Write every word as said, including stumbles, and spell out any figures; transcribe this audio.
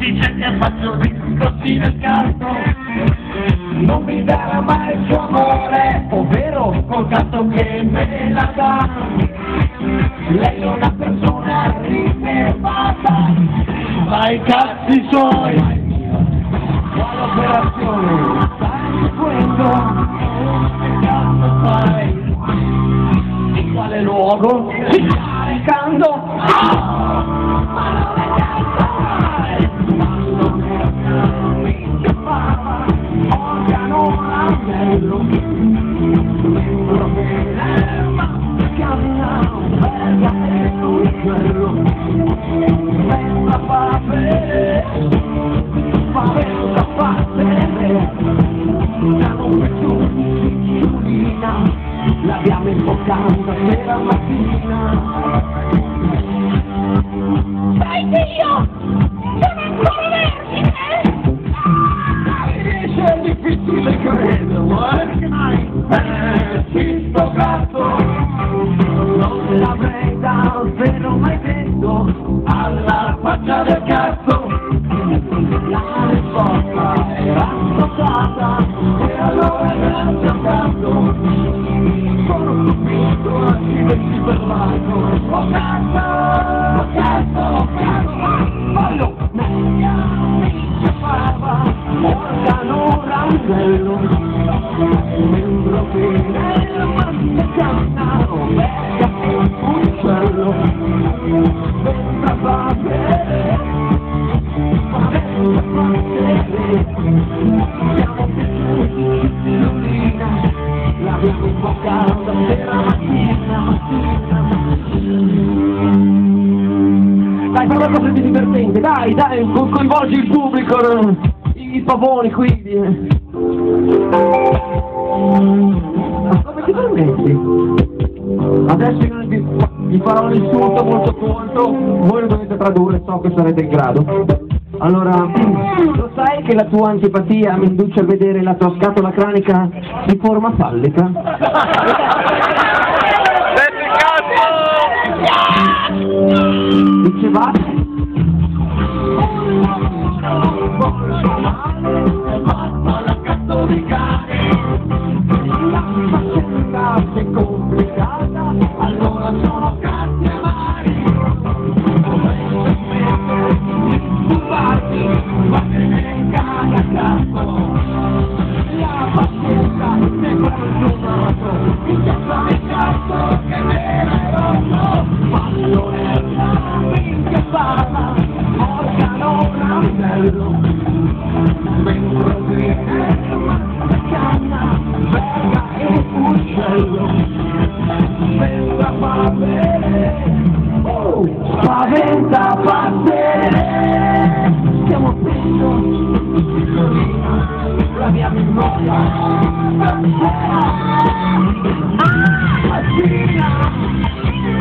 dice che faccio discorsi nel canto, non mi darà mai il suo amore, ovvero col canto che me la dà. Lei è una persona riservata, ma i cazzi suoi. Quale operazione stai seguendo? Che cazzo fai? In quale luogo? Si sta recando? Ma non è cazzo mai! Ma non è cazzo mi chiamava organo anello, membro dell'erba, camminavo verga e uccello, senza papere, spaventa papere, siamo qui Giulina, l'abbiamo imboccata sera mattina. Sai che io sono ancora vergine? È difficile crederlo, eh? Eh, ci sto cazzo, non l'avrei davvero mai detto alla faccia del cazzo. La risposta era stoccata e allora era giocato. Sono stupito a scriverci per l'altro. Oh cazzo, oh cazzo, oh cazzo, voglio meglio mi chiamava organo ranzello, membro dell'erba, camminavo verga e uccello, senza papere, spaventa papere, siamo piaciuti Giulina, l'abbiamo imboccata sera mattina, mattina, mattina. Dai, fai qualcosa di divertente, dai, dai, co coinvolgi il pubblico, i pavoni qui. Come ti permetti? Adesso io vi, vi farò un insulto molto corto, voi lo dovete tradurre, so che sarete in grado. Allora, lo sai che la tua antipatia mi induce a vedere la tua scatola cranica di forma fallica? Dicevate? La cazzo di cane, la faccenda è complicata, allora sono cazzi amari, vorrei smettere di turbarti, ma te ne caga cazzo, la pazienza è qualcunato, il cazzo di cazzo che me l'hai rotto, ma non è una minchia parla, organo ranzello, membro di erba, canna, verga e uccello, senza papere, oh, spaventa papere, stiamo preso Giulina, l'abbiamo in bocca, ah, mattina.